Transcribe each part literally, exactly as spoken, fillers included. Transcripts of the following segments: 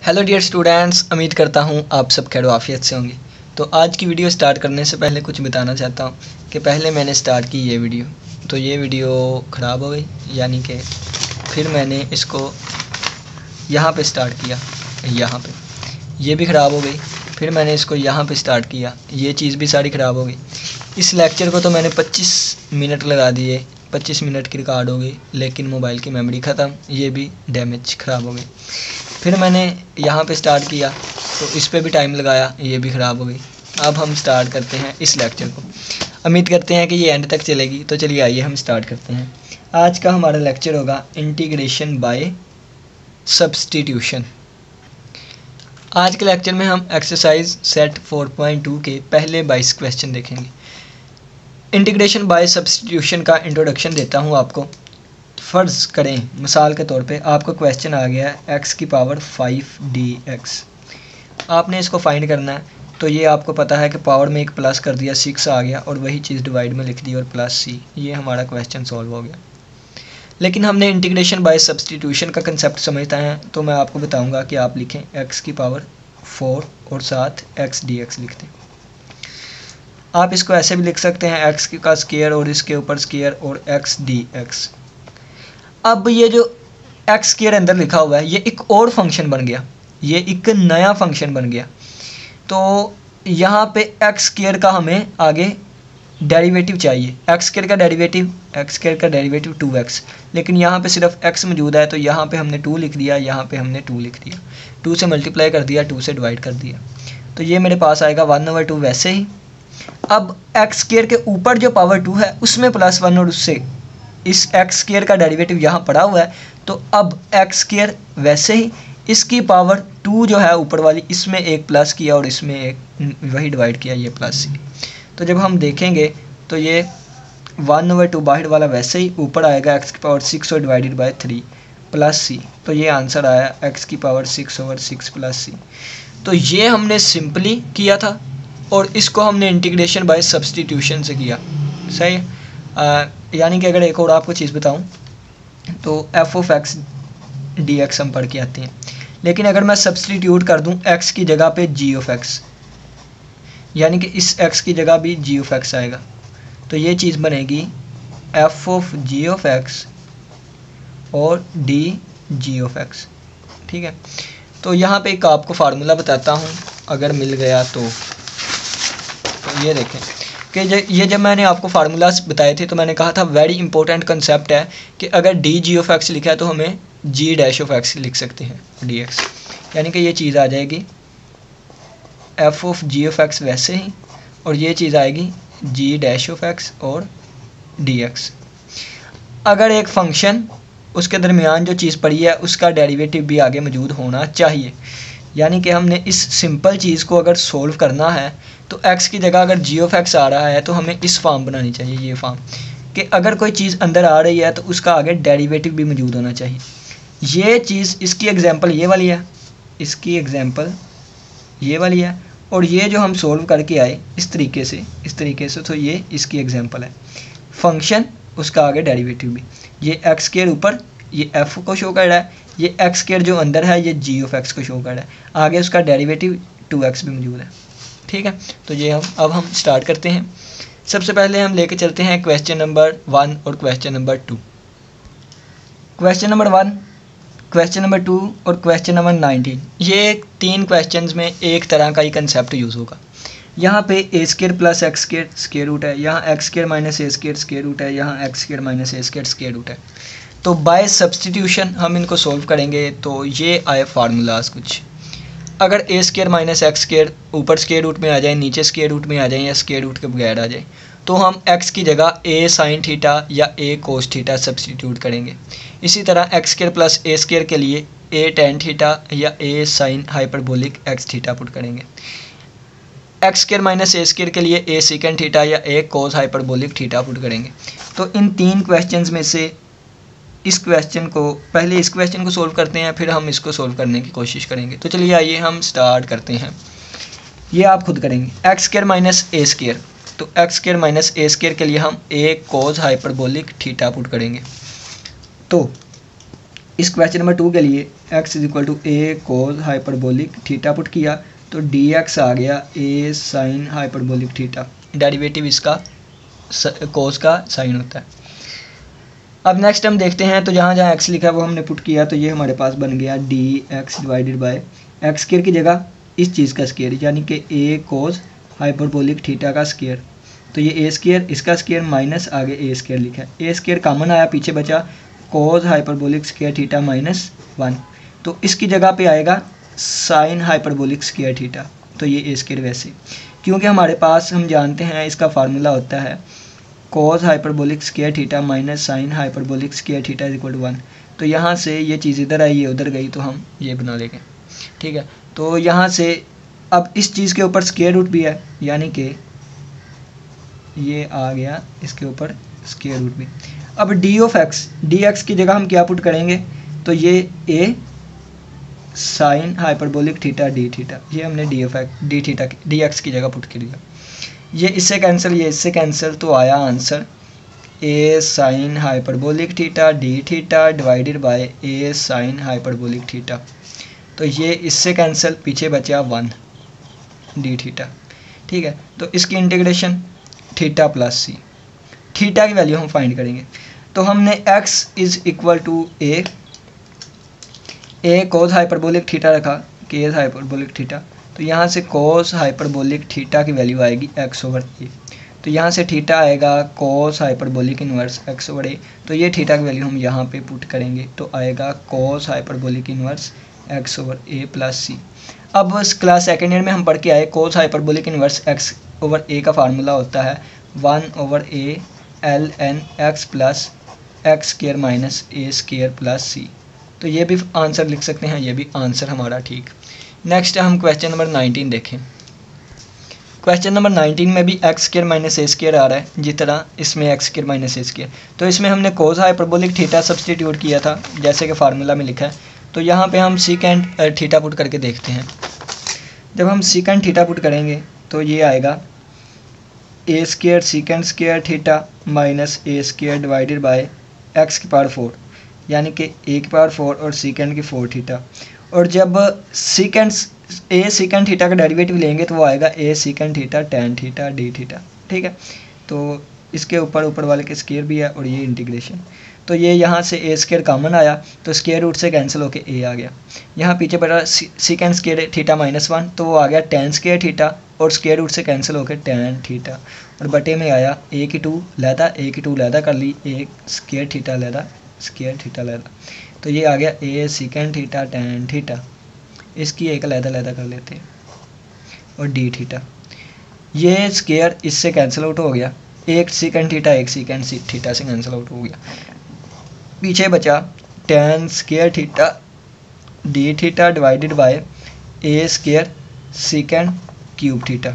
Hello dear students, उम्मीद करता हूँ आप सब खैर आफियत से होंगे। तो आज की वीडियो स्टार्ट करने से पहले कुछ बताना चाहता हूँ कि पहले मैंने स्टार्ट की ये वीडियो, तो ये वीडियो ख़राब हो गई, यानी कि फिर मैंने इसको यहाँ पे स्टार्ट किया, यहाँ पे ये भी ख़राब हो गई, फिर मैंने इसको यहाँ पे स्टार्ट किया, ये चीज़ भी सारी ख़राब हो गई। इस लेक्चर को तो मैंने पच्चीस मिनट लगा दिए, पच्चीस मिनट की रिकॉर्ड हो गई, लेकिन मोबाइल की मेमोरी ख़त्म, ये भी डैमेज ख़राब हो गई। फिर मैंने यहाँ पे स्टार्ट किया तो इस पे भी टाइम लगाया, ये भी ख़राब हो गई। अब हम स्टार्ट करते हैं इस लेक्चर को, उम्मीद करते हैं कि ये एंड तक चलेगी। तो चलिए आइए हम स्टार्ट करते हैं। आज का हमारा लेक्चर होगा इंटीग्रेशन बाय सब्स्टिट्यूशन। आज के लेक्चर में हम exercise set four point two के पहले बाईस क्वेश्चन देखेंगे। इंटीग्रेशन बाय सब्स्टिट्यूशन का इंट्रोडक्शन देता हूँ आपको। फ़र्ज़ करें मिसाल के तौर पे आपको क्वेश्चन आ गया है एक्स की पावर फाइव डी एक्स, आपने इसको फाइंड करना है। तो ये आपको पता है कि पावर में एक प्लस कर दिया, सिक्स आ गया, और वही चीज़ डिवाइड में लिख दी और प्लस सी, ये हमारा क्वेश्चन सॉल्व हो गया। लेकिन हमने इंटीग्रेशन बाय सब्स्टिट्यूशन का कंसेप्ट समझता है, तो मैं आपको बताऊँगा कि आप लिखें एक्स की पावर फोर और साथ एक्स डी एक्स लिख दें। आप इसको ऐसे भी लिख सकते हैं एक्स का स्केयर और इसके ऊपर स्केयर और एक्स डी एक्स। अब ये जो एक्स स्क्वायर अंदर लिखा हुआ है ये एक और फंक्शन बन गया, ये एक नया फंक्शन बन गया। तो यहाँ पे एक्स स्क्वायर का हमें आगे डेरिवेटिव चाहिए। एक्स स्क्वायर का डेरिवेटिव एक्स स्क्वायर का डेरिवेटिव टू एक्स, लेकिन यहाँ पे सिर्फ एक्स मौजूद है, तो यहाँ पे हमने टू लिख दिया, यहाँ पे हमने टू लिख दिया, टू से मल्टीप्लाई कर दिया, टू से डिवाइड कर दिया, तो ये मेरे पास आएगा वन ओवर टू। वैसे ही अब एक्स स्क्वायर के ऊपर जो पावर टू है उसमें प्लस वन और उससे इस एक्स स्क्वायर का डेरिवेटिव यहाँ पड़ा हुआ है, तो अब एक्स स्क्वायर वैसे ही इसकी पावर टू जो है ऊपर वाली, इसमें एक प्लस किया और इसमें एक वही डिवाइड किया, ये प्लस सी। तो जब हम देखेंगे तो ये वन ओवर टू बाहर वाला वैसे ही ऊपर आएगा एक्स की पावर सिक्स और डिवाइडेड बाय थ्री प्लस सी, तो ये आंसर आया एक्स की power six over six plus सी। तो ये हमने सिंपली किया था और इसको हमने इंटीग्रेशन बाय सब्स्टिट्यूशन से किया, सही है। यानी कि अगर एक और आपको चीज़ बताऊं तो f of x d x हम पढ़ के आते हैं, लेकिन अगर मैं सब्स्टिट्यूट कर दूं एक्स की जगह पे जी ऑफ एक्स, यानी कि इस एक्स की जगह भी जी ऑफ एक्स आएगा, तो ये चीज़ बनेगी f of g of x और डी जी ऑफ एक्स। ठीक है, तो यहाँ पे एक आपको फार्मूला बताता हूँ, अगर मिल गया तो, तो ये देखें कि ये जब मैंने आपको फार्मूलाज बताए थे तो मैंने कहा था वेरी इंपॉर्टेंट कंसेप्ट है कि अगर डी जी ऑफ एक्स लिखा है तो हमें जी डैश ऑफ एक्स लिख सकते हैं डी एक्स, यानी कि ये चीज़ आ जाएगी f of g of x वैसे ही, और ये चीज़ आएगी जी डैश ऑफ एक्स और डी एक्स। अगर एक फंक्शन उसके दरमियान जो चीज़ पड़ी है उसका डेरिवेटिव भी आगे मौजूद होना चाहिए, यानी कि हमने इस सिंपल चीज़ को अगर सोल्व करना है तो x की जगह अगर g ऑफ x आ रहा है तो हमें इस फॉर्म बनानी चाहिए, ये फॉर्म कि अगर कोई चीज़ अंदर आ रही है तो उसका आगे डेरिवेटिव भी मौजूद होना चाहिए। ये चीज़ इसकी एग्जांपल ये वाली है, इसकी एग्जांपल ये वाली है, और ये जो हम सोल्व करके आए इस तरीके से इस तरीके से तो ये इसकी एग्जांपल है। फंक्शन उसका आगे डेरिवेटिव भी, ये एक्स के ऊपर ये एफ को शो कर रहा है, ये एक्स के जो अंदर है ये जी ऑफ एक्स को शो कर रहा है, आगे उसका डेरिवेटिव टू एक्स भी मौजूद है। ठीक है, तो ये हम अब हम स्टार्ट करते हैं। सबसे पहले हम लेके चलते हैं क्वेश्चन नंबर वन और question number two. Question number one, question number two और क्वेश्चन नंबर नाइनटीन, ये तीन क्वेश्चंस में एक तरह का ही कंसेप्ट यूज़ होगा। यहाँ पे a square plus x square square root है, यहाँ x square minus a square square root है, यहाँ x square minus a square square root है। तो बाय सब्स्टिट्यूशन हम इनको सोल्व करेंगे, तो ये आए फार्मूलाज कुछ। अगर a square minus x square ऊपर स्केयर रूट में आ जाए, नीचे स्केयर रूट में आ जाए, या स्केयर रूट के बगैर आ जाए, तो हम एक्स की जगह ए साइन थीटा या ए कोस थीटा सब्स्टिट्यूट करेंगे। इसी तरह x square plus a square के लिए ए टेन थीटा या a sine hyperbolic x theta put करेंगे। X square minus a square के लिए ए सेकेंड थीटा या a cos hyperbolic theta put करेंगे। तो इन तीन क्वेश्चंस में से इस क्वेश्चन को पहले इस क्वेश्चन को सोल्व करते हैं, फिर हम इसको सोल्व करने की कोशिश करेंगे। तो चलिए आइए हम स्टार्ट करते हैं। ये आप खुद करेंगे x square minus a square, तो x square minus a square के लिए हम a cos hyperbolic theta put करेंगे। तो इस क्वेश्चन नंबर टू के लिए x is equal to a cos hyperbolic theta put किया तो dx आ गया a sine hyperbolic theta. Derivative इसका कोस का साइन होता है। अब नेक्स्ट हम देखते हैं, तो जहाँ जहाँ x लिखा है वो हमने पुट किया, तो ये हमारे पास बन गया dx divided by x square की जगह इस चीज़ का स्क्वायर, यानी कि a कोस हाइपरबोलिक थीटा का स्क्वायर। तो ये a स्क्वायर, इसका स्क्वायर माइनस आगे a स्क्वायर लिखा है। a स्क्वायर कॉमन आया, पीछे बचा cos hyperbolic square theta minus one. तो इसकी जगह पे आएगा साइन हाइपरबोलिक स्क्वायर थीटा। तो ये ए स्क्वायर वैसे, क्योंकि हमारे पास हम जानते हैं इसका फार्मूला होता है cos hyperbolic square theta minus sine hyperbolic square theta is equal to one. तो यहाँ से ये चीज़ इधर आई, ये उधर गई, तो हम ये बना लेंगे। ठीक है, तो यहाँ से अब इस चीज़ के ऊपर स्क्वायर रूट भी है, यानी कि ये आ गया इसके ऊपर स्क्वायर रूट भी। अब d of x, d x की जगह हम क्या पुट करेंगे, तो ये a sine hyperbolic theta d theta, ये हमने d of x d theta d x की जगह पुट कर दिया। ये इससे कैंसिल, ये इससे कैंसिल, तो आया answer a sine hyperbolic theta d theta divided by a sine hyperbolic theta. तो ये इससे कैंसिल, पीछे बचा वन डी थीटा। ठीक है, तो इसकी integration theta plus C, theta की वैल्यू हम फाइंड करेंगे। तो हमने x is equal to a a cos hyperbolic theta रखा, केस हाइपरबोलिक थीटा, तो यहाँ से कोस हाइपरबोलिक थीटा की वैल्यू आएगी x ओवर ए। तो यहाँ से थीटा आएगा cos hyperbolic inverse x over a. तो ये थीटा की वैल्यू हम यहाँ पे पुट करेंगे, तो आएगा cos hyperbolic inverse x over a plus c. अब क्लास सेकेंड ईयर में हम पढ़ के आए cos hyperbolic inverse x over a का फार्मूला होता है one over a l n x plus x square minus a square plus सी। तो ये भी आंसर लिख सकते हैं, ये भी आंसर हमारा ठीक। नेक्स्ट हम क्वेश्चन नंबर नाइनटीन देखें। क्वेश्चन नंबर नाइनटीन में भी x square minus a square आ रहा है, जिस तरह इसमें x square minus a square. तो इसमें हमने कोस हाइपरबोलिक थीटा सब्सटीट्यूट किया था, जैसे कि फार्मूला में लिखा है। तो यहाँ पे हम सीकेंट थीटा पुट करके देखते हैं। जब हम सीकेंट थीटा पुट करेंगे तो ये आएगा a square secant square theta minus a square divided by x की पावर फोर, यानी कि ए की पावर फोर और सीकेंट की फोर थीटा। और जब सीकेंट ए सीकेंट थीटा का डेरिवेटिव लेंगे तो वो आएगा a secant theta tan theta d theta. ठीक है, तो इसके ऊपर ऊपर वाले के स्क्वायर भी है और ये इंटीग्रेशन। तो ये यहाँ से ए स्क्वायर कॉमन आया, तो स्क्वायर रूट से कैंसिल होके ए आ गया। यहाँ पीछे पड़ा secant square theta minus one, तो वो आ गया टेन स्क्वायर थीटा और स्क्वायर रूट से कैंसिल होकर टेन थीटा। और बटे में आया ए की टू लैदा, ए की टू लैदा कर ली, एक स्क्वायर थीटा लैदा स्क्वायर थीटा लैदा। तो ये आ गया a secant theta tan theta, इसकी एक लैदा लैदा कर लेते हैं और डी थीटा। ये स्क्वायर इससे कैंसिल आउट हो गया, एक सीकेंट थीटा एक सीकेंट थीटा से कैंसिल आउट हो गया। पीछे बचा tan square theta d theta divided by a square secant cube theta.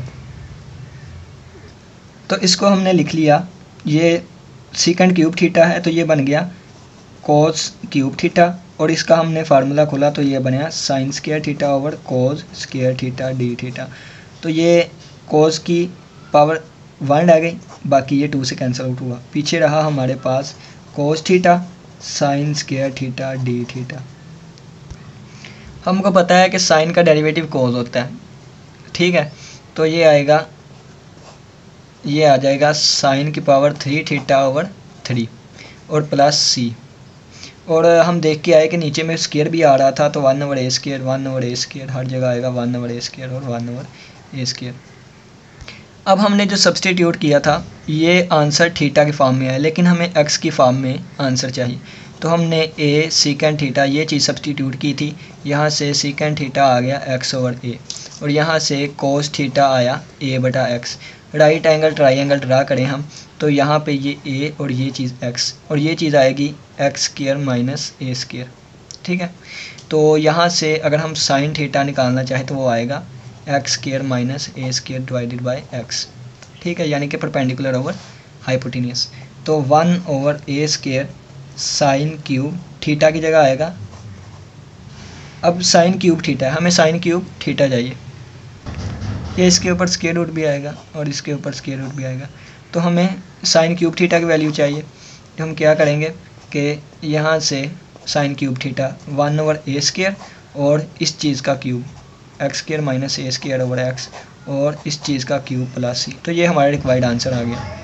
तो इसको हमने लिख लिया, ये सीकेंट क्यूब थीटा है तो ये बन गया कोस क्यूब थीटा, और इसका हमने फार्मूला खोला तो ये बना sine square theta over cos square theta d theta. तो ये कोस की पावर वन रह गई, बाकी ये टू से कैंसिल आउट हुआ। पीछे रहा हमारे पास cos theta sine square theta d theta. हमको पता है कि साइन का डेरिवेटिव कोस होता है। ठीक है, तो ये आएगा, ये आ जाएगा साइन की power three theta over three और प्लस सी। और हम देख के आए कि नीचे में स्क्वायर भी आ रहा था, तो one over a square one over a square हर जगह आएगा वन ओवर ए स्क्वायर और वन ओवर ए स्क्वायर। अब हमने जो सब्सटीट्यूट किया था ये आंसर थीटा की फॉर्म में है, लेकिन हमें एक्स की फॉर्म में आंसर चाहिए। तो हमने ए सीकेंट थीटा ये चीज़ सब्सटीट्यूट की थी, यहाँ से सीकेंट थीटा आ गया एक्स ओवर ए और यहाँ से कोस थीटा आया ए बटा x. Right angle triangle draw करें हम, तो यहाँ पे ये ए और ये चीज़ एक्स और ये चीज़ आएगी x square minus a square. ठीक है, तो यहाँ से अगर हम साइन थीटा निकालना चाहें तो वो आएगा x square minus a square divided by x. ठीक है, यानी कि परपेंडिकुलर ओवर हाइपोटेनियस। तो one over a square sine cube theta की जगह आएगा, अब साइन क्यूब थीटा है, हमें साइन क्यूब थीटा चाहिए। ये इसके ऊपर स्क्वायर रूट भी आएगा और इसके ऊपर स्क्वायर रूट भी आएगा, तो हमें साइन क्यूब थीटा की वैल्यू चाहिए। तो हम क्या करेंगे कि यहाँ से sine cube theta one over a square और इस चीज़ का cube x square minus a square over x और इस चीज़ का क्यूब प्लस सी। तो ये हमारा रिक्वायर्ड आंसर आ गया।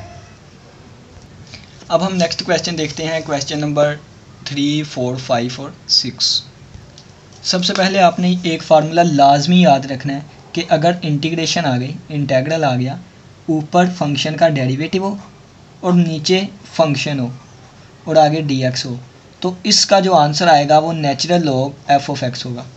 अब हम नेक्स्ट क्वेश्चन देखते हैं, question number three four five और सिक्स। सबसे पहले आपने एक फार्मूला लाजमी याद रखना है कि अगर इंटीग्रेशन आ गई, इंटेग्रल आ गया, ऊपर फंक्शन का डेरिवेटिव हो और नीचे फंक्शन हो और आगे डी एक्स हो, तो इसका जो आंसर आएगा वो natural log f of x होगा।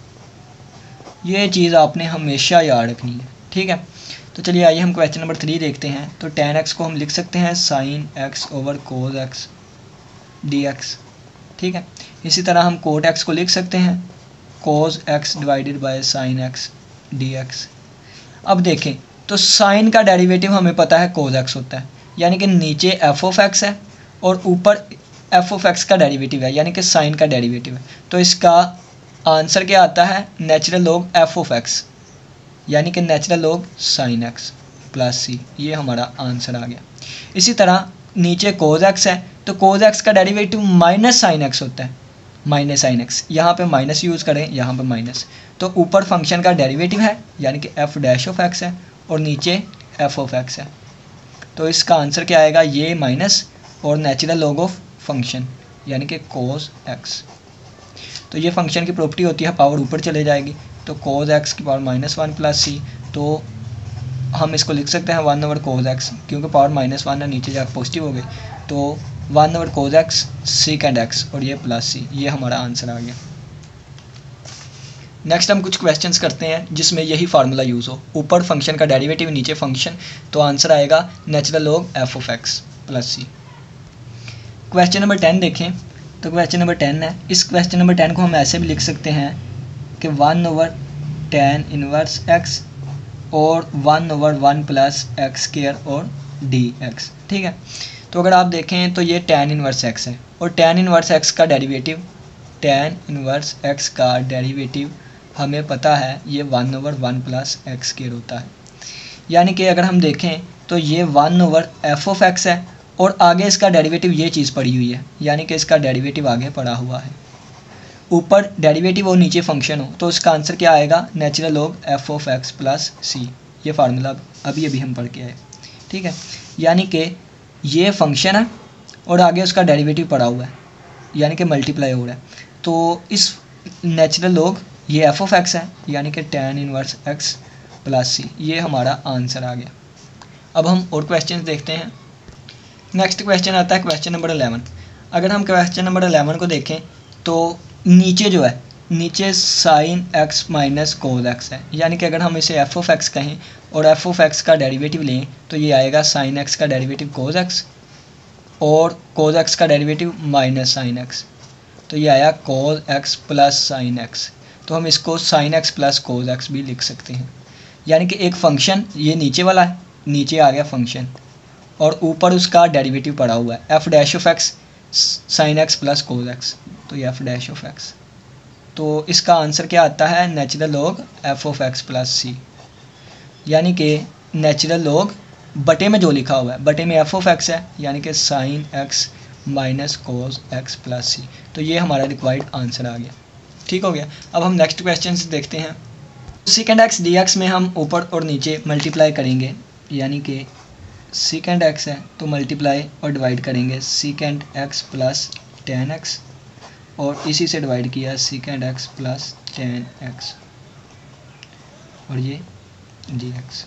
ये चीज़ आपने हमेशा याद रखनी है, ठीक है। तो चलिए आइए हम क्वेश्चन नंबर थ्री देखते हैं। तो टेन एक्स को हम लिख सकते हैं sine x over cos x d x, ठीक है। इसी तरह हम कोट एक्स को लिख सकते हैं cos x divided by sine x d x. अब देखें तो साइन का डेरिवेटिव हमें पता है कोज एक्स होता है, यानी कि नीचे एफ ऑफ एक्स है और ऊपर एफ ऑफ एक्स का डेरिवेटिव है, यानी कि साइन का डेरिवेटिव है। तो इसका आंसर क्या आता है, natural log f of x, यानी कि natural log sine x plus c. ये हमारा आंसर आ गया। इसी तरह नीचे कोज एक्स है, तो कोज एक्स का डेरिवेटिव माइनस साइन एक्स होता है, माइनस साइन एक्स, यहाँ पे माइनस यूज़ करें, यहाँ पे माइनस। तो ऊपर फंक्शन का डेरिवेटिव है यानी कि एफ डैश ऑफ एक्स है और नीचे एफ ऑफ एक्स है। तो इसका आंसर क्या आएगा, ये माइनस और नेचुरल लॉग ऑफ फंक्शन यानी कि कोज एक्स। तो ये फंक्शन की प्रॉपर्टी होती है, पावर ऊपर चले जाएगी, तो कोज एक्स की पावर माइनस वन प्लस सी। तो हम इसको लिख सकते हैं वन ओवर कोज एक्स, क्योंकि पावर माइनस वन है, नीचे जाकर पॉजिटिव हो गई, तो one over cos x secant x और ये प्लस सी। ये हमारा आंसर आ गया। नेक्स्ट हम कुछ क्वेश्चंस करते हैं जिसमें यही फार्मूला यूज़ हो, ऊपर फंक्शन का डेरिवेटिव नीचे फंक्शन, तो आंसर आएगा natural log f of x plus c. Question number ten देखें। तो क्वेश्चन नंबर टेन है, इस क्वेश्चन नंबर टेन को हम ऐसे भी लिख सकते हैं कि one over tan inverse x और one over one plus x square और डी एक्स, ठीक है। तो अगर आप देखें तो ये टेन इनवर्स एक्स है और टेन इनवर्स एक्स का डेरिवेटिव, टेन इनवर्स एक्स का डेरिवेटिव हमें पता है ये one over one plus x square होता है। यानी कि अगर हम देखें तो ये one over f of x है और आगे इसका डेरिवेटिव ये चीज़ पड़ी हुई है, यानी कि इसका डेरिवेटिव आगे पड़ा हुआ है। ऊपर डेरिवेटिव और नीचे फंक्शन हो, तो इसका आंसर क्या आएगा, natural log f of x plus c. ये फार्मूला अभी अभी हम पढ़ के आए, ठीक है। यानी कि ये फंक्शन है और आगे उसका डेरिवेटिव पड़ा हुआ है, यानी कि मल्टीप्लाई हो रहा है। तो इस नेचुरल लॉग ये एफ ऑफ एक्स है, यानी कि tan inverse x plus c. ये हमारा आंसर आ गया। अब हम और क्वेश्चन देखते हैं। नेक्स्ट क्वेश्चन आता है क्वेश्चन नंबर इलेवन। अगर हम क्वेश्चन नंबर इलेवन को देखें तो नीचे जो है, नीचे sine x minus cos x है, यानी कि अगर हम इसे एफ ऑफ एक्स कहें और एफ ऑफ एक्स का डेरिवेटिव लें तो ये आएगा साइन एक्स का डेरिवेटिव कोज एक्स और कोज एक्स का डेरिवेटिव माइनस साइन एक्स, तो ये आया cos x plus sine x. तो हम इसको sine x plus cos x भी लिख सकते हैं, यानी कि एक फंक्शन ये नीचे वाला है, नीचे आ गया फंक्शन और ऊपर उसका डेरिवेटिव पड़ा हुआ है f dash of x sine x plus cos x, तो ये एफ डैश ऑफ एक्स। तो इसका आंसर क्या आता है, natural log f of x plus c, यानी कि नेचुरल लॉग बटे में जो लिखा हुआ है, बटे में एफ ऑफ एक्स है, यानी कि sine x minus cos x plus सी। तो ये हमारा रिक्वायर्ड आंसर आ गया, ठीक हो गया। अब हम नेक्स्ट क्वेश्चन से देखते हैं। सेकेंड एक्स डी एक्स में हम ऊपर और नीचे मल्टीप्लाई करेंगे, यानी कि सेकेंड एक्स है तो मल्टीप्लाई और डिवाइड करेंगे secant x plus tan x और इसी से डिवाइड किया secant x plus tan x और ये डी एक्स,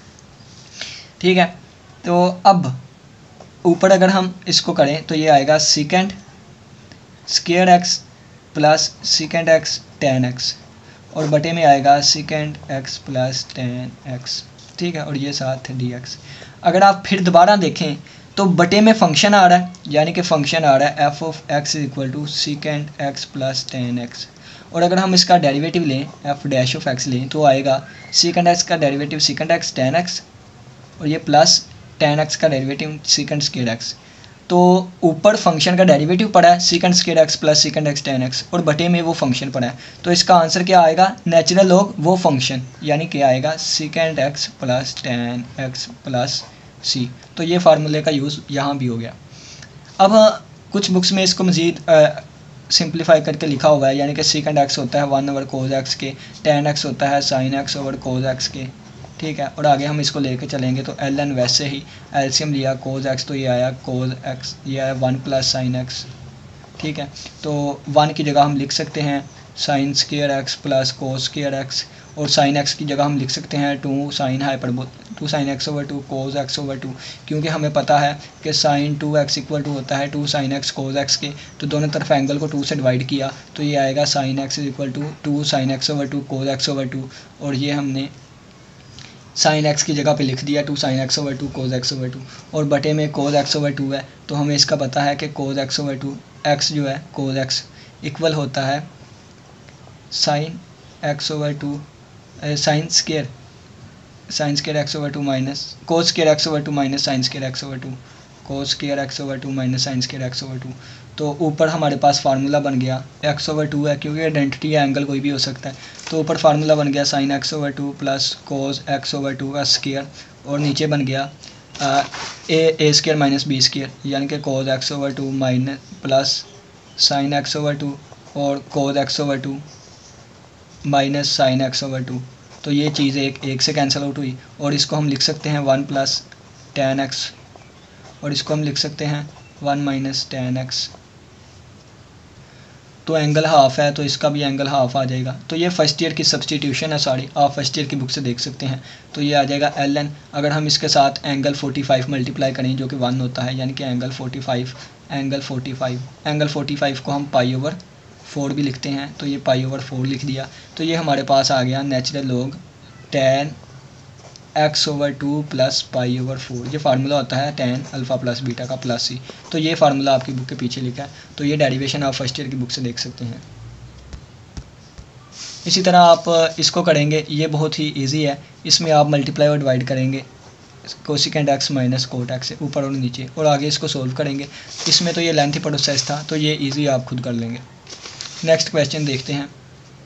ठीक है। तो अब ऊपर अगर हम इसको करें तो ये आएगा secant square x plus secant x tan x और बटे में आएगा secant x plus tan x, ठीक है, और ये साथ डी एक्स। अगर आप फिर दोबारा देखें तो बटे में फंक्शन आ रहा है, यानी कि फंक्शन आ रहा है f of x is equal to secant x plus tan x और अगर हम इसका डेरिवेटिव लें एफ डैश ऑफ एक्स लें तो आएगा सेकेंड एक्स का derivative secant x tan x और ये प्लस टेन एक्स का डेरिवेटिव सेकेंड स्क्वायर एक्स। तो ऊपर फंक्शन का डेरिवेटिव पड़ा है secant square x plus secant x tan x और बटे में वो फंक्शन पड़ा है, तो इसका आंसर क्या आएगा, नेचुरल लॉग वो फंक्शन, यानी क्या आएगा secant x plus tan x plus सी। तो ये फार्मूले का यूज़ यहाँ भी हो गया। अब कुछ बुक्स में इसको मज़ीद सिंप्लीफाई करके लिखा हुआ है, यानी कि सीकेंड एक्स होता है वन ओवर कोज एक्स के, टेन एक्स होता है sine x over cos x के, ठीक है। और आगे हम इसको लेके चलेंगे तो एल एन वैसे ही एलसीएम लिया कोज एक्स तो ये आया कोज एक्स, ये आया वन प्लस साइन एक्स, ठीक है। तो वन की जगह हम लिख सकते हैं sine square x plus cos square x, और साइन एक्स की जगह हम लिख सकते हैं two sine hyperbole two sine x over two cos x over two, क्योंकि हमें पता है कि sine two x equal to होता है two sine x cos x के। तो दोनों तरफ एंगल को टू से डिवाइड किया तो ये आएगा sine x is equal to two sine x over two cos x over two, और ये हमने साइन एक्स की जगह पे लिख दिया two sine x over two cos x over two, और बटे में कोज एक्स ओवर टू है तो हमें इसका पता है कि cos x over two x जो है कोज एक्स इक्वल होता है sine x over two sine square sine square x over two minus cos square x over two minus sine square x over two cos square x over two minus sine square x over two. तो ऊपर हमारे पास formula बन गया x over to है, क्योंकि identity है angle कोई भी हो सकता है, तो ऊपर फार्मूला बन गया sine x over two plus cos x over two का स्केयर, और नीचे बन गया a a square minus b square, यानी कि cos x over two minus plus sine x over two और cos x over two minus sine x over two. तो ये चीज़ एक एक से कैंसिल आउट हुई, और इसको हम लिख सकते हैं वन प्लस टेन एक्स, और इसको हम लिख सकते हैं वन माइनस टेन एक्स। तो एंगल हाफ है तो इसका भी एंगल हाफ आ जाएगा। तो ये फर्स्ट ईयर की सब्सटीट्यूशन है, सॉरी आप फर्स्ट ईयर की बुक से देख सकते हैं। तो ये आ जाएगा एल एन, अगर हम इसके साथ एंगल फोर्टी फाइव मल्टीप्लाई करें जो कि वन होता है, यानी कि angle forty five angle forty five angle forty five को हम पाई ओवर फोर भी लिखते हैं, तो ये पाई ओवर फोर लिख दिया। तो ये हमारे पास आ गया natural log tan x over two plus pi over four. ये फार्मूला होता है टेन अल्फ़ा प्लस बीटा का प्लस सी। तो ये फार्मूला आपकी बुक के पीछे लिखा है, तो ये डेरिवेशन आप फर्स्ट ईयर की बुक से देख सकते हैं। इसी तरह आप इसको करेंगे, ये बहुत ही ईजी है। इसमें आप मल्टीप्लाई और डिवाइड करेंगे cosecant x minus cot x से ऊपर और नीचे, और आगे इसको सोल्व करेंगे। इसमें तो ये लेंथी प्रोसेस था, तो ये ईजी आप खुद कर लेंगे। नेक्स्ट क्वेश्चन देखते हैं।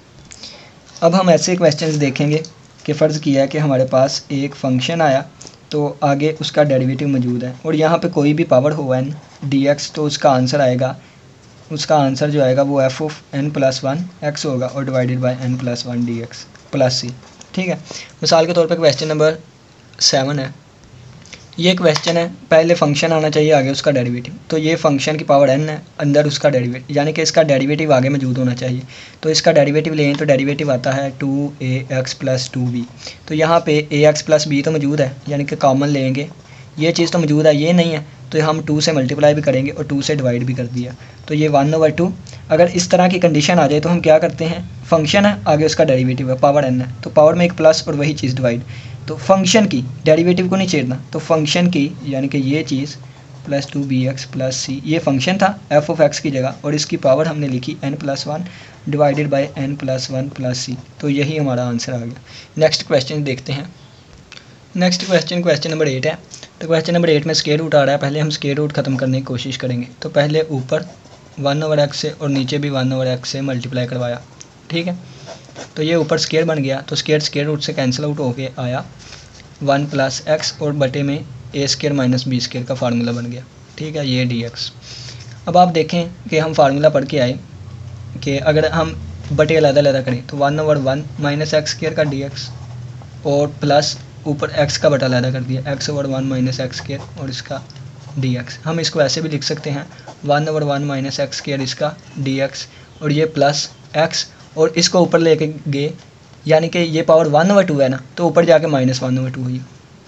अब हम ऐसे क्वेश्चंस देखेंगे कि फ़र्ज़ किया है कि हमारे पास एक फंक्शन आया तो आगे उसका डेरिवेटिव मौजूद है, और यहाँ पे कोई भी पावर हो एन डी एक्स, तो उसका आंसर आएगा उसका आंसर जो आएगा वो f of n plus one x होगा, और divided by n plus one d x plus c, ठीक है। मिसाल के तौर पर क्वेश्चन नंबर सेवन है। ये क्वेश्चन है, पहले फंक्शन आना चाहिए आगे उसका डेरिवेटिव। तो ये फंक्शन की पावर एन है, अंदर उसका डेरिवेटिव, यानी कि इसका डेरिवेटिव आगे मौजूद होना चाहिए। तो इसका डेरिवेटिव लें तो डेरिवेटिव आता है two a x plus two b. तो यहाँ पे ए एक्स प्लस बी तो मौजूद है, यानी कि कॉमन लेंगे, ये चीज़ तो मौजूद है, ये नहीं है, तो हम टू से मल्टीप्लाई भी करेंगे और टू से डिवाइड भी कर दिया। तो ये वन ओवर टू। अगर इस तरह की कंडीशन आ जाए तो हम क्या करते हैं, फंक्शन है आगे उसका डेरिवेटिव है, पावर एन है, तो पावर में एक प्लस और वही चीज़ डिवाइड। तो फंक्शन की डेरिवेटिव को नहीं छेड़ना, तो फंक्शन की यानी कि ये चीज़ plus two b x plus c, ये फंक्शन था एफ ऑफ एक्स की जगह, और इसकी पावर हमने लिखी n plus one divided by n plus one plus सी। तो यही हमारा आंसर आ गया। नेक्स्ट क्वेश्चन देखते हैं। Next question question number eight है। तो क्वेश्चन नंबर एट में स्क्वायर रूट आ रहा है, पहले हम स्क्वायर रूट ख़त्म करने की कोशिश करेंगे। तो पहले ऊपर वन ओवर एक्स से और नीचे भी वन ओवर एक्स से मल्टीप्लाई करवाया, ठीक है। तो ये ऊपर स्क्वायर बन गया, तो स्क्वायर स्क्वायर रूट से कैंसिल आउट होके आया वन प्लस एक्स, और बटे में a square minus b square का फार्मूला बन गया, ठीक है, ये डी एक्स। अब आप देखें कि हम फार्मूला पढ़ के आए कि अगर हम बटे अलग अलग करें तो one over one minus x square का डी एक्स, और प्लस ऊपर एक्स का बटा अलग कर दिया x over one minus x square और इसका डी एक्स। हम इसको ऐसे भी लिख सकते हैं one over one minus x square इसका डी एक्स, और ये प्लस एक्स, और इसको ऊपर लेके गए, यानी कि ये पावर वन ओवर टू है ना, तो ऊपर जाके माइनस वन ओवर टू हुई,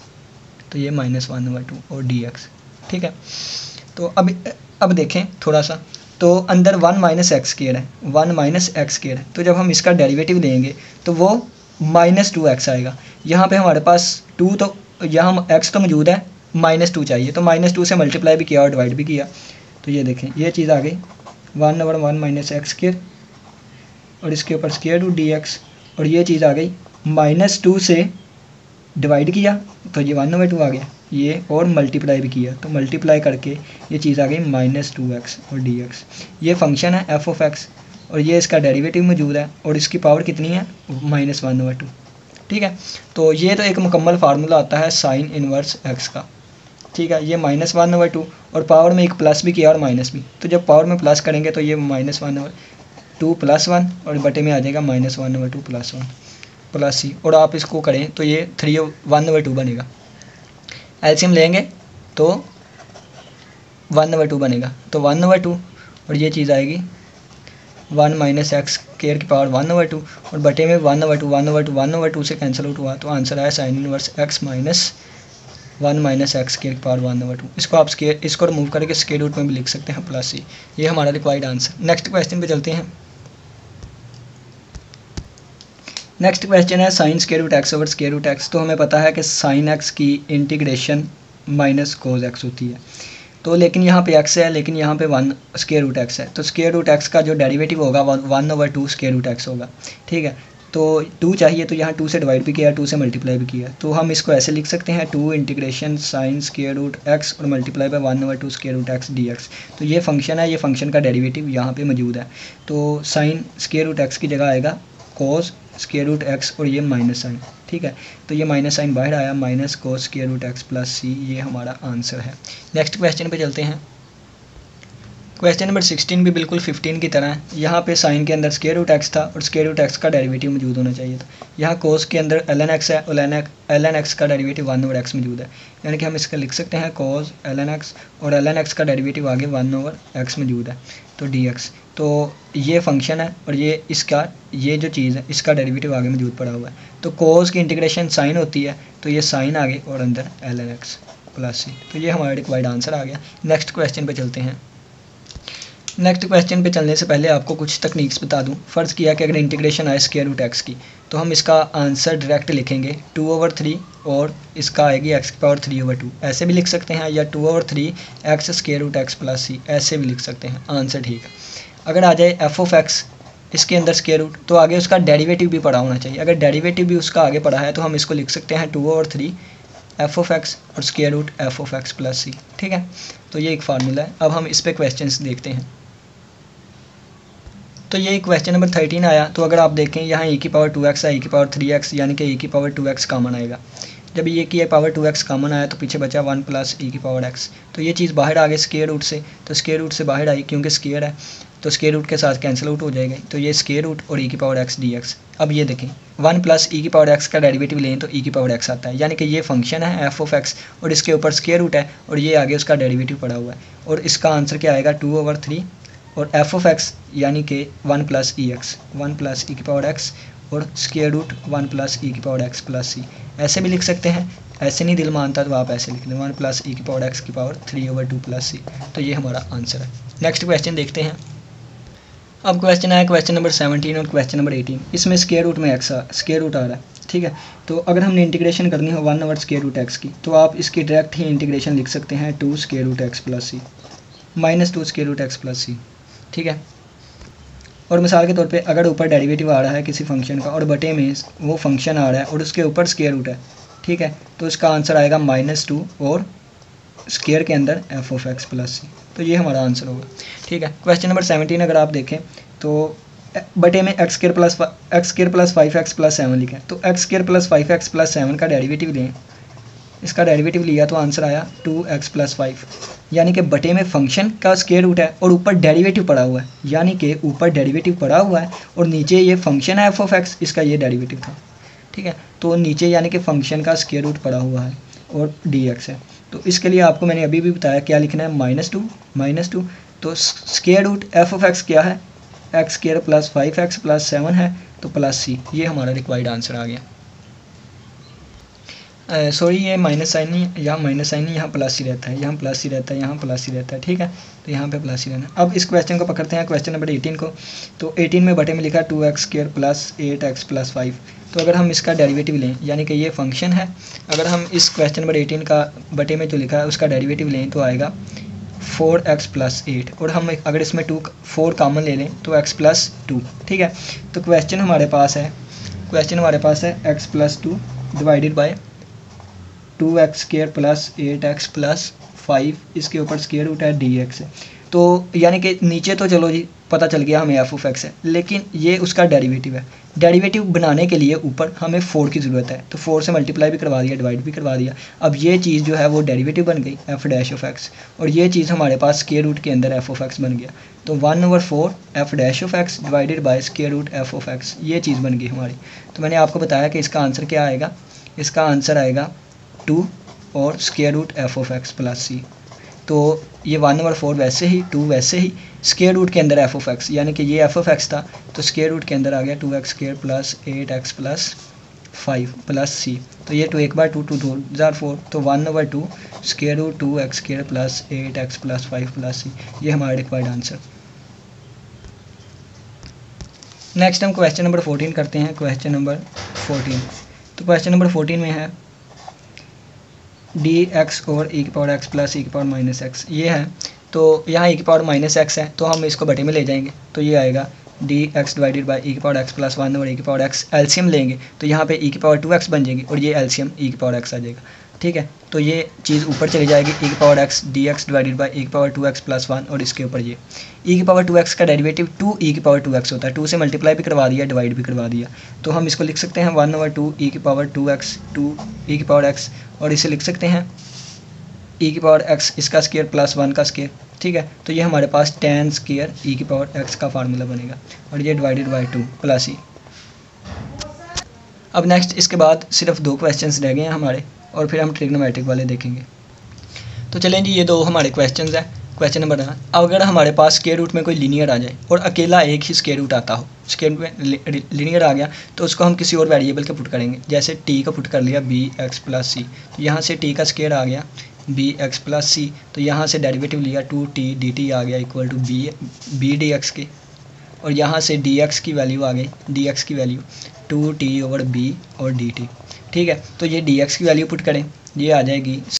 तो ये माइनस वन ओवर टू और डी एक्स, ठीक है। तो अब अब देखें थोड़ा सा, तो अंदर वन माइनस एक्स स्क्वायर है, वन माइनस एक्स स्क्वायर है, तो जब हम इसका डेरिवेटिव लेंगे तो वो माइनस टू एक्स आएगा। यहाँ पे हमारे पास टू, तो यहाँ एक्स तो मौजूद है, माइनस टू चाहिए, तो माइनस टू से मल्टीप्लाई भी किया और डिवाइड भी किया। तो ये देखें ये चीज़ आ गई one over one minus x square, और इसके ऊपर स्क्वायर रूट डी एक्स, और ये चीज़ आ गई माइनस टू से डिवाइड किया तो ये वन ओवर टू आ गया, ये और मल्टीप्लाई भी किया तो मल्टीप्लाई करके ये चीज़ आ गई माइनस टू एक्स और डी एक्स। ये फंक्शन है एफ ऑफ एक्स, और ये इसका डेरिवेटिव मौजूद है, और इसकी पावर कितनी है माइनस वन ओवर टू, ठीक है। तो ये तो एक मुकम्मल फार्मूला आता है साइन इनवर्स एक्स का, ठीक है, ये माइनस वन ओवर टू, और पावर में एक प्लस भी किया और माइनस भी, तो जब पावर में प्लस करेंगे तो ये minus one over two plus one और बटे में आ जाएगा minus one over two plus one plus c, और आप इसको करें तो ये थ्री वन ओवर टू बनेगा। एलसीएम लेंगे तो वन ओवर टू बनेगा, तो वन ओवर टू और ये चीज़ आएगी वन माइनस एक्स स्क्वायर की पावर वन ओवर टू, और बटे में one over two one over two one over two से कैंसिल आउट हुआ, तो आंसर आया sine inverse x minus one minus x square की पावर वन ओवर टू। इसको आप स्केयर इसको रिमूव करके स्क्वायर रूट में भी लिख सकते हैं प्लस सी। ये हमारा रिक्वायर्ड आंसर। नेक्स्ट क्वेश्चन पे चलते हैं। नेक्स्ट क्वेश्चन है sine square root x over square root x. तो हमें पता है कि साइन एक्स की इंटीग्रेशन माइनस कोज एक्स होती है, तो लेकिन यहाँ पे एक्स है, लेकिन यहाँ पे वन स्क्वायर रूट एक्स है, तो स्क्वायर रूट एक्स का जो डेरिवेटिव होगा one over two square root x होगा। ठीक है, तो टू चाहिए तो यहाँ टू से डिवाइड भी किया, टू से मल्टीप्लाई भी किया, तो हम इसको ऐसे लिख सकते हैं two integration sine square root x और multiply by one over two square root x d x. तो ये फंक्शन है, ये फंक्शन का डेरिवेटिव यहाँ पे मौजूद है, तो साइन स्क्वायर रूट एक्स की जगह आएगा कोस स्क्वायर रूट एक्स और ये माइनस साइन। ठीक है, तो ये माइनस साइन बाहर आया, minus cos square root x plus c, ये हमारा आंसर है। नेक्स्ट क्वेश्चन पे चलते हैं। क्वेश्चन नंबर सिक्सटीन भी बिल्कुल फिफ्टीन की तरह है। यहाँ पे साइन के अंदर स्क्वायर रूट एक्स था और स्क्वायर रूट एक्स का डेरिवेटिव मौजूद होना चाहिए था। यहाँ कोस के अंदर एल एन एक्स है और एल एन एक्स का डेरिवेटिव वन ओवर एक्स मौजूद है, यानी कि हम इसका लिख सकते हैं कोस एल एन एक्स और एल एन एक्स का डेरिवेटिव आगे वन ओवर एक्स मौजूद है, तो डी एक्स। तो ये फंक्शन है और ये इसका ये जो चीज़ है इसका डेरिवेटिव आगे मौजूद पड़ा हुआ है, तो कोस की इंटीग्रेशन साइन होती है, तो ये साइन आगे और अंदर एल एन एक्स प्लस सी, तो ये हमारा रिक्वायर्ड आंसर आ गया। नेक्स्ट क्वेश्चन पे चलते हैं। नेक्स्ट क्वेश्चन पे चलने से पहले आपको कुछ तकनीक्स बता दूं। फ़र्ज़ किया कि अगर इंटीग्रेशन आए स्क्वायर रूट एक्स की, तो हम इसका आंसर डायरेक्ट लिखेंगे टू ओवर थ्री और इसका आएगी एक्स की पावर थ्री ओवर टू, ऐसे भी लिख सकते हैं, या two over three x square root x plus c, ऐसे भी लिख सकते हैं, आंसर ठीक है। अगर आ जाए एफ ऑफ एक्स इसके अंदर स्क्वायर रूट, तो आगे उसका डेरिवेटिव भी पड़ा होना चाहिए। अगर डेरिवेटिव भी उसका आगे पड़ा है तो हम इसको लिख सकते हैं two over three f of x और square root f of x plus c. ठीक है, तो ये एक फार्मूला है। अब हम इस पर क्वेश्चन देखते हैं। तो ये क्वेश्चन नंबर थर्टीन आया, तो अगर आप देखें यहाँ ए की पावर टू एक्स है, ए की पावर थ्री एक्स, यानी कि ए की पावर टू एक्स कॉमन आएगा। जब ए की पावर टू एक्स कॉमन आया तो पीछे बचा वन प्लस ए की पावर एक्स, तो ये चीज़ बाहर आ गई स्क्वायर रूट से, तो स्क्वायर रूट से बाहर आई क्योंकि स्क्वायर है, तो स्क्वायर रूट के साथ कैंसिल आउट हो जाएगा, तो ये स्क्वायर रूट और ए की पावर एक्स डी एक्स। अब ये देखें वन प्लस ई की पावर एक्स का डेरिवेटिव लें तो ई की पावर एक्स आता है, यानी कि ये फंक्शन है एफ ऑफ एक्स और इसके ऊपर स्क्वायर रूट है और ये आगे उसका डेरिवेटिव पड़ा हुआ है, और इसका आंसर क्या आएगा टू ओवर थ्री और एफ ऑफ एक्स यानी कि one plus e x, one plus e की पावर एक्स और square root one plus e की पावर एक्स प्लस सी, ऐसे भी लिख सकते हैं। ऐसे नहीं दिल मानता तो आप ऐसे लिख लें वन प्लस ई की पावर एक्स की power three over two plus सी, तो ये हमारा आंसर है। नेक्स्ट क्वेश्चन देखते हैं। अब क्वेश्चन आया क्वेश्चन नंबर सेवनटीन और क्वेश्चन नंबर एटीन। इसमें स्क्वायर रूट में एक्स स्क्वायर रूट आ रहा है, ठीक है। तो अगर हमने इंटीग्रेशन करनी हो one over square root x की, तो आप इसकी डायरेक्ट ही इंटीग्रेशन लिख सकते हैं two square root x plus c minus two square root x plus c, ठीक है। और मिसाल के तौर पे अगर ऊपर डेरिवेटिव आ रहा है किसी फंक्शन का और बटे में वो फंक्शन आ रहा है और उसके ऊपर स्क्वायर रूट है, ठीक है, तो इसका आंसर आएगा माइनस टू और स्क्वायर के अंदर एफ ऑफ एक्स प्लस सी, तो ये हमारा आंसर होगा, ठीक है। क्वेश्चन नंबर सेवनटीन अगर आप देखें तो बटे में x square plus x square plus five x plus seven लिखा है, तो x square plus five x plus seven का डेरिवेटिव लें, इसका डेरिवेटिव लिया तो आंसर आया टू एक्स प्लस फाइव, यानी कि बटे में फंक्शन का स्क्वायर रूट है और ऊपर डेरिवेटिव पड़ा हुआ है, यानी कि ऊपर डेरिवेटिव पड़ा हुआ है और नीचे ये फंक्शन है एफ ऑफ एक्स, इसका ये डेरिवेटिव था, ठीक है। तो नीचे यानी कि फंक्शन का स्क्वायर रूट पड़ा हुआ है और डी एक्स है, तो इसके लिए आपको मैंने अभी भी बताया क्या लिखना है, माइनस टू माइनस टू, तो square root f of x क्या है, x square plus five x plus seven है, तो प्लस सी, ये हमारा रिक्वायर्ड आंसर आ गया। सॉरी uh, ये माइनस साइन नहीं, यहाँ माइनस साइन नहीं, यहाँ प्लस ही रहता है, यहाँ प्लस ही रहता है, यहाँ प्लस ही रहता है, ठीक है, तो यहाँ पे प्लस ही रहना। अब इस क्वेश्चन को पकड़ते हैं, क्वेश्चन नंबर एटीन को। तो एटीन में बटे में लिखा two x square plus eight x plus five, तो अगर हम इसका डेरिवेटिव लें, यानी कि ये फंक्शन है, अगर हम इस क्वेश्चन नंबर एटीन का बटे में जो लिखा है उसका डेरिवेटिव लें तो आएगा फोर एक्स प्लस एट, और हम अगर इसमें टू फोर कॉमन ले लें तो एक्स प्लस टू, ठीक है। तो क्वेश्चन हमारे पास है क्वेश्चन हमारे पास है x plus two divided by two x square plus eight x plus five, इसके ऊपर स्क्वायर रूट है डी एक्स है। तो यानी कि नीचे तो चलो जी पता चल गया हमें एफ ऑफ एक्स है, लेकिन ये उसका डेरिवेटिव है। डेरिवेटिव बनाने के लिए ऊपर हमें फोर की ज़रूरत है, तो फोर से मल्टीप्लाई भी करवा दिया, डिवाइड भी करवा दिया। अब ये चीज़ जो है वो डेरिवेटिव बन गई एफ डैश ऑफ एक्स, और ये चीज़ हमारे पास स्क्वायर रूट के अंदर एफ ऑफ एक्स बन गया। तो one over four f dash of x divided by square root f of x, ये चीज़ बन गई हमारी। तो मैंने आपको बताया कि इसका आंसर क्या आएगा, इसका आंसर आएगा टू और square root f of x plus सी। तो ये वन ओवर फोर वैसे ही, टू वैसे ही, स्क्वायर रूट के अंदर एफ ऑफ एक्स, यानी कि ये एफ ऑफ एक्स था तो स्क्वायर रूट के अंदर आ गया two x square plus eight x plus five plus सी। तो ये टू एक बार टू टू टू जार फोर, तो one over two square root two x square plus eight x plus five plus c, ये हमारा रिक्वायर्ड आंसर। नेक्स्ट हम question number fourteen करते हैं। क्वेश्चन नंबर फोर्टीन, तो क्वेश्चन नंबर फोर्टीन में है डी एक्स और ई की पावर एक्स प्लस ई की पावर माइनस एक्स, ये है। तो यहाँ ई की पावर माइनस एक्स है तो हम इसको बटे में ले जाएंगे, तो ये आएगा d x divided by e की पावर एक्स प्लस वन और ई की पावर एक्स। एलसीएम लेंगे तो यहाँ पे ई की पावर टू एक्स बन जाएगी और ये एलसीएम ई की पावर एक्स आ जाएगा, ठीक है। तो ये चीज़ ऊपर चली जाएगी, ई की power x d x divided by e की power two x plus one, और इसके ऊपर ये ई की पावर टू एक्स का डेरिवेटिव टू ई की पावर टू एक्स होता है, टू से मल्टीप्लाई भी करवा दिया, डिवाइड भी करवा दिया। तो हम इसको लिख सकते हैं वन ओवर टू ई की power two x two e की पावर एक्स, और इसे लिख सकते हैं ई की पावर एक्स इसका स्क्वायर प्लस वन का स्क्वायर, ठीक है। तो ये हमारे पास टेन स्क्वायर ई की पावर एक्स का फार्मूला बनेगा, और ये divided by two plus e. अब नेक्स्ट इसके बाद सिर्फ दो क्वेश्चंस रह गए हैं हमारे, और फिर हम ट्रिग्नोमेट्रिक वाले देखेंगे। तो चलें जी, ये दो हमारे क्वेश्चंस हैं। क्वेश्चन नंबर वन, अगर हमारे पास स्क्वायर रूट में कोई लीनियर आ जाए और अकेला एक ही स्क्वायर रूट आता हो, स्क्वायर रूट में लीनियर आ गया तो उसको हम किसी और वेरिएबल का पुट करेंगे। जैसे टी का पुट कर लिया बी एक्स प्लस सी, तो यहाँ से टी का स्क्वायर आ गया बी एक्स प्लस सी, तो यहाँ से डेरिवेटिव लिया टू टी डी टी आ गया equal to b b d x के, और यहाँ से डी एक्स की वैल्यू आ गई, डी एक्स की value two t over b और डी टी, ठीक है। तो ये डी एक्स की वैल्यू पुट करें, ये आ जाएगी